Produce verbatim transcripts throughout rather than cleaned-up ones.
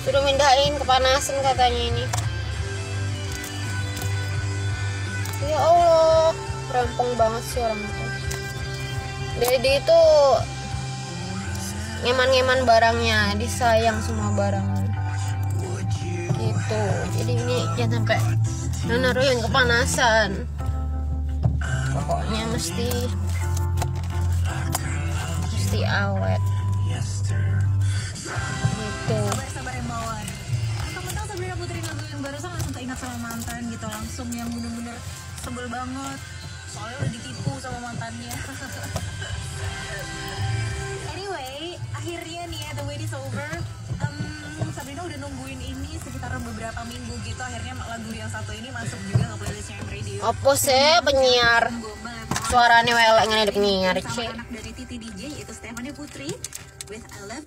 suruh mindahin, kepanasan katanya ini. Ya Allah, rempong banget sih orang itu. Jadi itu ngeman-ngeman barangnya, disayang semua barangnya gitu. Jadi ini jangan sampai naruh yang kepanasan, pokoknya mesti mesti awet gitu. Sabar yang bawaan. Mentang-mentang Sabrina puterin lagu yang barusan langsung teringat sama mantan gitu, langsung yang bener-bener sebel banget soalnya udah ditipu sama mantannya. Anyway, akhirnya nih ya, the wait is over. um, Sabrina udah nungguin ini sekitar beberapa minggu gitu, akhirnya lagu yang satu ini masuk juga ke playlistnya M Radio. Apa sih penyiar suaranya welek ngene penyiar cek. Anak dari Titi D J yaitu Stephanie Putri with I Love.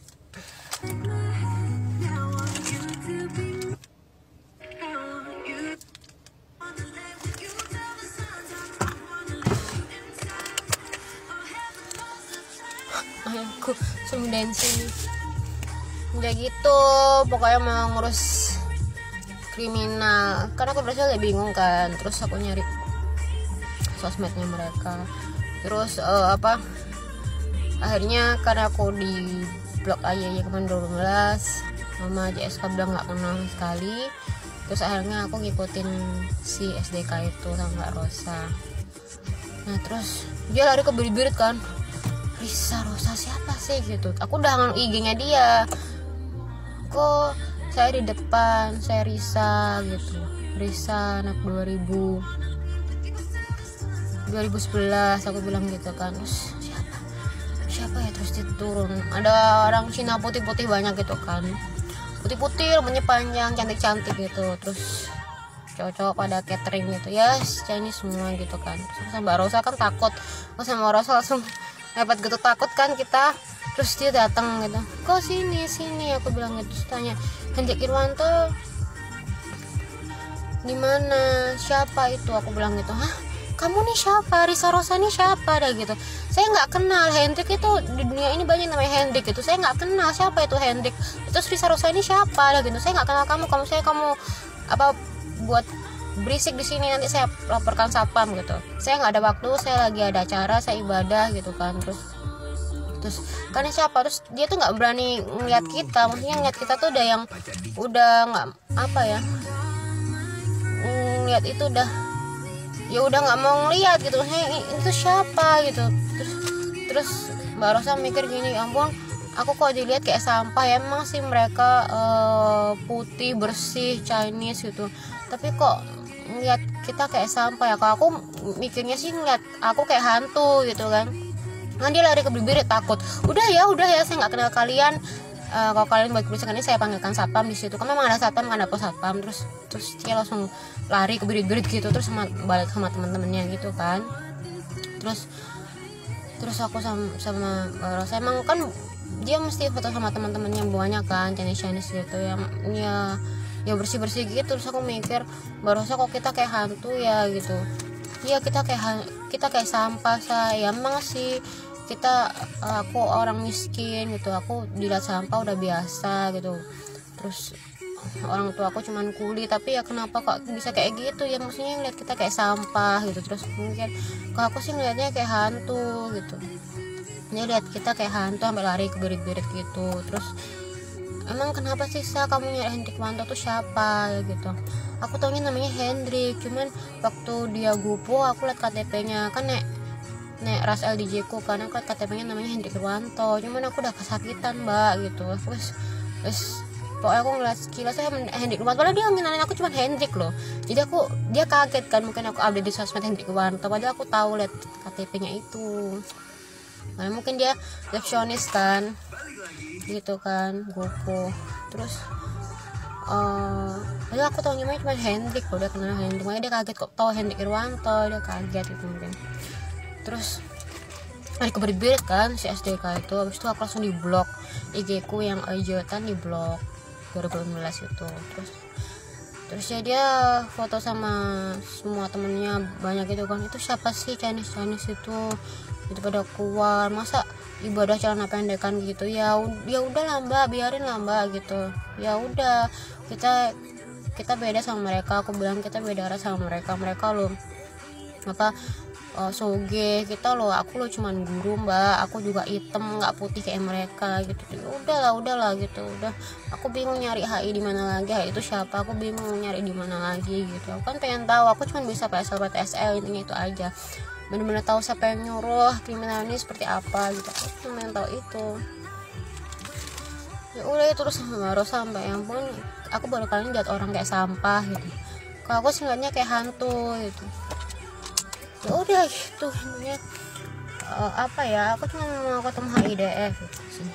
Aku suruh dancing. Udah gitu, pokoknya mau ngurus kriminal. Karena aku berasa agak bingung kan. Terus aku nyari sosmednya mereka. Terus uh, apa? Akhirnya karena aku di blog aja ya kemarin dua ribu dua belas, Mama J S K bilang nggak kenal sekali. Terus akhirnya aku ngikutin si S D K itu sama Mbak Rosa. Nah terus dia lari ke birit-birit kan. Risa Rosa siapa sih gitu. Aku udah ngang I G-nya dia. Kok saya di depan, saya Risa gitu. Risa anak dua ribu sebelas aku bilang gitu kan. Terus siapa? Siapa ya, terus dia turun. Ada orang Cina putih-putih banyak gitu kan. Putih-putih, rambutnya panjang, cantik-cantik gitu. Terus cowok-cowok pada catering gitu. Ya, yes, Chinese semua gitu kan. Terus sama Mbak Rosa kan takut. Terus sama Rosa langsung dapat gitu, takut kan kita. Terus dia datang gitu, kok sini sini aku bilang gitu. Terus tanya, Hendrik Irwanto di mana, siapa itu, aku bilang gitu. Hah, kamu nih siapa? Risa Rosa nih siapa? Ada gitu. Saya nggak kenal Hendrik itu, di dunia ini banyak namanya Hendrik itu. Saya nggak kenal siapa itu Hendrik. Terus Risa Rosa ini siapa? Ada gitu. Saya nggak kenal kamu. Kamu saya kamu apa buat berisik di sini, nanti saya laporkan satpam gitu. Saya nggak ada waktu, saya lagi ada acara, saya ibadah gitu kan. Terus terus karena siapa, terus dia tuh nggak berani ngeliat kita, maksudnya ngeliat kita tuh udah yang udah nggak apa ya, ngeliat itu udah ya udah nggak mau ngeliat gitu. Hey, itu siapa gitu. Terus terus Mbak Rosa mikir gini, ampun aku kok dilihat kayak sampah ya. Emang sih mereka uh, putih bersih Chinese gitu, tapi kok ngeliat kita kayak sampah ya. Kalau aku mikirnya sih ngeliat aku kayak hantu gitu kan. Nah dia lari ke bibir takut. Udah ya, udah ya, saya nggak kenal kalian. Uh, kalau kalian buat kerusakan ini saya panggilkan satpam di situ. Kan memang ada satpam, kan ada pos satpam. Terus terus dia langsung lari ke bibir gitu. Terus sama balik sama teman-temannya gitu kan. Terus terus aku sama sama Rosa, emang kan dia mesti foto sama teman-temannya banyak kan, Chinese-Chinese gitu yang ya ya bersih-bersih gitu. Terus aku mikir, Mbak Rosa kok kita kayak hantu ya gitu. Iya kita kayak kita kayak sampah saya. Emang sih kita, aku orang miskin gitu, aku dilihat sampah udah biasa gitu. Terus orang tua aku cuman kuli, tapi ya kenapa kok bisa kayak gitu ya, maksudnya ngeliat kita kayak sampah gitu. Terus mungkin kalau aku sih ngeliatnya kayak hantu gitu. Dia lihat kita kayak hantu sampai lari ke birit-birit gitu. Terus emang kenapa sih Sa, kamu nyari Hendrik Wanto tuh siapa gitu. Aku taunya namanya Hendrik, cuman waktu dia gupo aku liat K T P-nya kan nek nek Ras L D J ku, karena aku liat K T P-nya namanya Hendrik Irwanto. Cuman aku udah kesakitan mbak gitu. Terus terus pokoknya aku ngeliat sekilas saya Hendrik Irwanto, padahal dia ngenalin aku cuma Hendrik loh. Jadi aku, dia kaget kan, mungkin aku update di sosmed Hendrik Irwanto, padahal aku tahu liat K T P-nya itu. Nah, mungkin dia resepsionis kan gitu kan, gopo. Terus uh, padahal aku tahu namanya cuma Hendrik loh, dia kenal Hendrik, makanya dia kaget kok tahu Hendrik Irwanto, dia kaget gitu mungkin. Terus hari keberit-berit kan si S D K itu. Habis itu aku langsung di blok I G ku yang Ajotan, di blok dua ribu enam belas itu. Terus terus ya dia foto sama semua temennya banyak gitu kan. Itu siapa sih Chinese Chinese itu itu pada keluar, masa ibadah celana pendekan gitu. Ya ya udahlah mbak, biarin lah mbak gitu. Ya udah, kita kita beda sama mereka. Aku bilang kita beda ras sama mereka. Mereka loh apa uh, soge, kita loh, aku loh cuman guru mbak, aku juga hitam nggak putih kayak mereka gitu. Ya udahlah udahlah gitu. Udah, aku bingung nyari H I di mana lagi, H I itu siapa, aku bingung nyari di mana lagi gitu. Aku kan pengen tahu, aku cuman bisa P S L P T S L, intinya itu aja, bener-bener tahu siapa yang nyuruh, kriminal ini seperti apa gitu. Aku cuma pengen tahu itu. Ya udah, terus baru sampai yang pun aku baru kali lihat orang kayak sampah gitu. Kalau aku sih ngeliatnya kayak hantu gitu. Ya udah gitu intinya. Uh, apa ya, aku cuma mau ketemu H I D F gitu sih.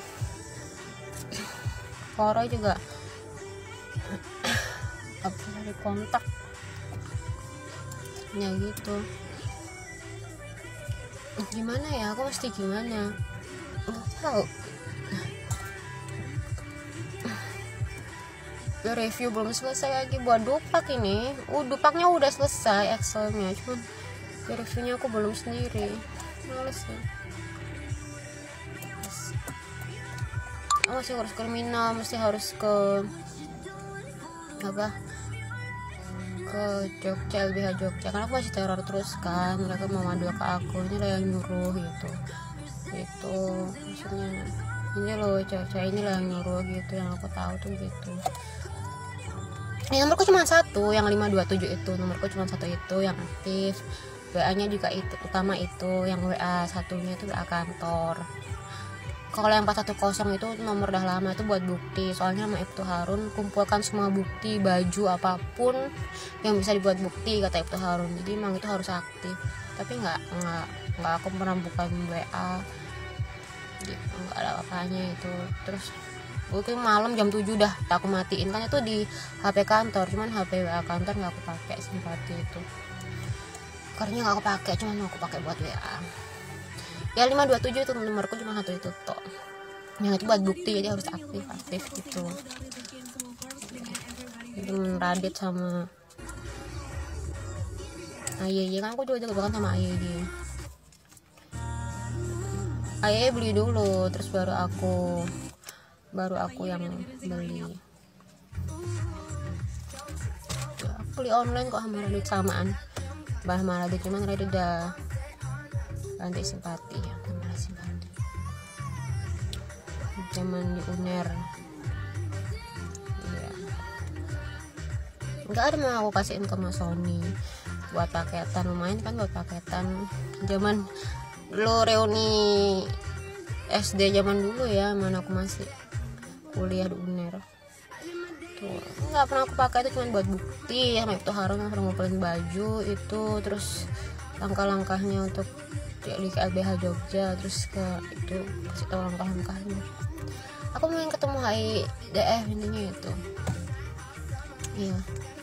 Koro juga apa dari kontak ya gitu. Gimana ya, aku mesti gimana, nggak tahu. Ya, review belum selesai lagi buat dupak ini. Uh, dupaknya udah selesai Excelnya, cuman ya reviewnya aku belum sendiri, males ya. Oh, masih harus kriminal, mesti harus ke apa, ke Jogja, L B H Jogja, karena aku masih teror terus kan. Mereka mau ngadu ke aku, ini lah yang nyuruh gitu. Itu maksudnya ini loh, cewek-cewek ini lah yang nyuruh gitu, yang aku tahu tuh gitu. Ini nomorku cuma satu, yang lima dua tujuh itu nomorku cuma satu itu yang aktif. W A-nya juga itu utama itu, yang W A satunya itu W A kantor. Kalau yang empat satu nol itu nomor udah lama, itu buat bukti. Soalnya sama Ibtu Harun, kumpulkan semua bukti, baju apapun yang bisa dibuat bukti, kata Ibtu Harun. Jadi emang itu harus aktif. Tapi nggak nggak nggak aku pernah buka W A gitu, nggak ada apa-apanya itu. Terus mungkin malam jam tujuh dah aku matiin, kan itu di H P kantor, cuman H P W A kantor nggak aku pakai, simpati itu karena nggak aku pakai, cuman aku pakai buat W A. Ya lima dua tujuh itu nomorku cuma satu itu toh, yang itu buat bukti, jadi harus aktif aktif gitu. Itu Radit sama Ayeye, kan aku juga juga sama Ayeye. Ayeye beli dulu, terus baru aku baru aku yang beli. Ya, aku beli online kok sama Radit samaan, bah sama Radit, cuman Radit udah ganti simpati ya, sama simpati zaman di Uner. Iya, nggak ada mau aku kasihin ke Mas Sony buat paketan, lumayan kan buat paketan. Zaman lo reuni S D zaman dulu ya, mana aku masih kuliah di Uner tuh, nggak pernah aku pakai, itu cuma buat bukti. Sama Ibtu Harun pernah ngumpulin baju itu, terus langkah-langkahnya untuk di L B H Jogja, terus ke itu kasih tahu langkah-langkahnya. Aku mau ketemu H I D F intinya itu. Iya.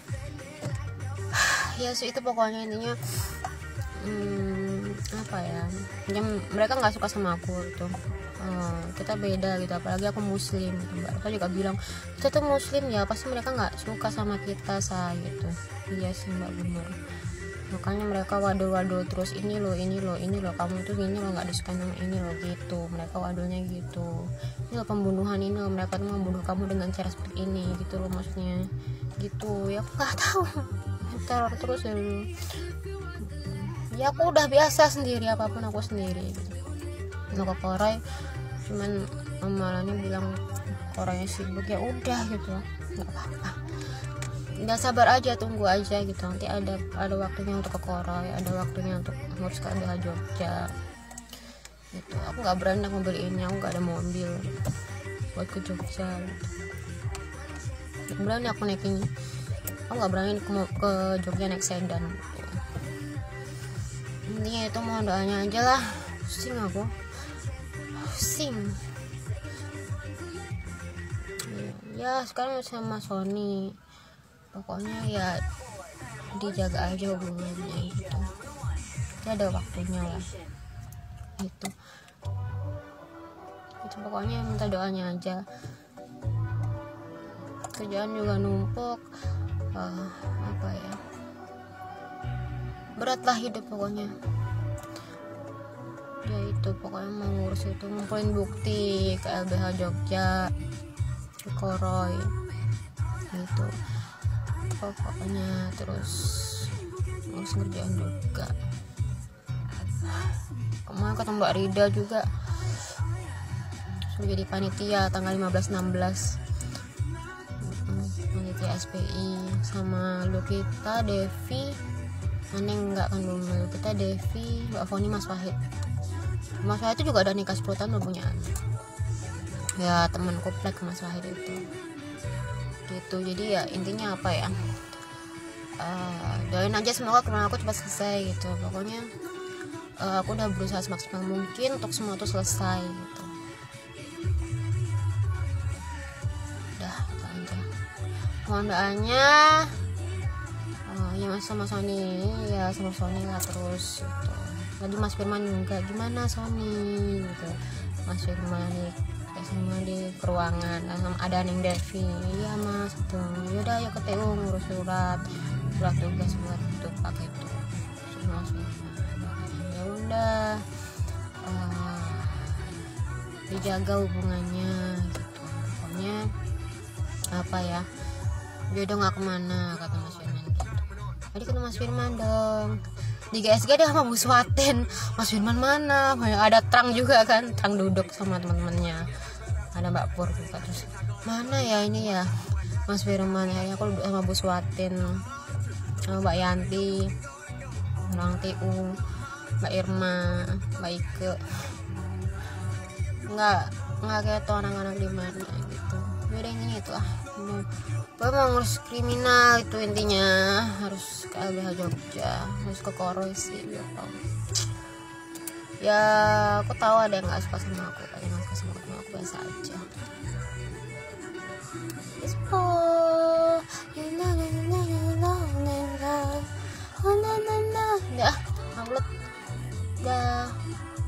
Ya sih itu pokoknya intinya. Hmm, apa ya? Yang mereka nggak suka sama aku itu. Hmm, kita beda gitu, apalagi aku muslim gitu. Mereka juga bilang kita tuh muslim ya, pasti mereka nggak suka sama kita saya gitu. Iya sih mbak, bener. Makanya mereka waduh-waduh terus, ini loh ini loh ini loh kamu tuh ini loh nggak disukai sama ini loh gitu. Mereka waduhnya gitu, ini loh pembunuhan, ini loh mereka tuh membunuh kamu dengan cara seperti ini gitu loh, maksudnya gitu ya. Aku nggak tahu, teror terus ya dulu. Ya aku udah biasa sendiri, apapun aku sendiri gitu. Mau ke Koray cuman malamnya bilang Koraynya sibuk, ya udah gitu, nggak apa-apa. Udah sabar aja, tunggu aja gitu, nanti ada ada waktunya untuk ke Koray, ada waktunya untuk ngurus ke L B H Jogja gitu. Aku nggak berani aku beli ini, aku nggak ada mobil buat ke Jogja gitu. Nggak berani aku naikin, aku nggak berani ke, ke Jogja naik sedan gitu. Intinya itu mohon doanya aja lah, pusing aku pusing ya. Sekarang sama Sony pokoknya ya dijaga aja hubungannya gitu, ya ada waktunya lah gitu. Itu pokoknya minta doanya aja. Kerjaan juga numpuk, uh, apa ya, berat lah hidup pokoknya. ya itu pokoknya mau ngurus itu, ngumpulin bukti ke L B H Jogja, ke Koroy gitu pokoknya, terus ngurus kerjaan juga. Kemarin ketemu Mbak Rida juga, sudah jadi panitia tanggal lima belas enam belas, panitia S P I sama Lukita, Devi, mana enggak kan belum, Lukita, Devi, Mbak Foni, Mas Wahid. Mas Wahid itu juga ada nikah sepuluh tahun, belum punya anak. Ya teman komplek Mas Wahid itu gitu. Jadi ya intinya apa ya, uh, doain aja semoga corona aku cepat selesai gitu. Pokoknya uh, aku udah berusaha semaksimal mungkin untuk semua itu selesai gitu. Udah itu aja, mohon doanya. Uh, ya mas sama Sony, ya sama Sony lah terus gitu. Tadi Mas Firman juga, gimana Sony gitu, Mas Firman nih sama di peruangan, ada Neng Devi, iya mas tuh, yaudah ya ke T U ngurus surat surat tugas buat itu pakai itu semua semua. Ya udah, uh, dijaga hubungannya gitu. Pokoknya apa ya, jodoh nggak kemana kata Mas Firman gitu. Tadi ketemu Mas Firman dong di G S G, dia sama Bu Swatin. Mas Firman mana? Ada Trang juga kan, Trang duduk sama teman-temannya, ada Mbak Pur juga. Terus mana ya ini ya Mas Firman, akhirnya aku duduk sama Bu Swatin, sama Mbak Yanti, orang T U, Mbak Irma, Mbak Ike. Nggak nggak kayak tuh anak-anak di mana gitu. Udah ini itu ah, gue mau ngurus kriminal itu intinya, harus ke L B H Jogja, harus ke Koroy sih gitu. Ya aku tahu ada yang nggak suka sama aku, ada yang nggak suka sama aku, aku biasa aja. Ya, upload dah.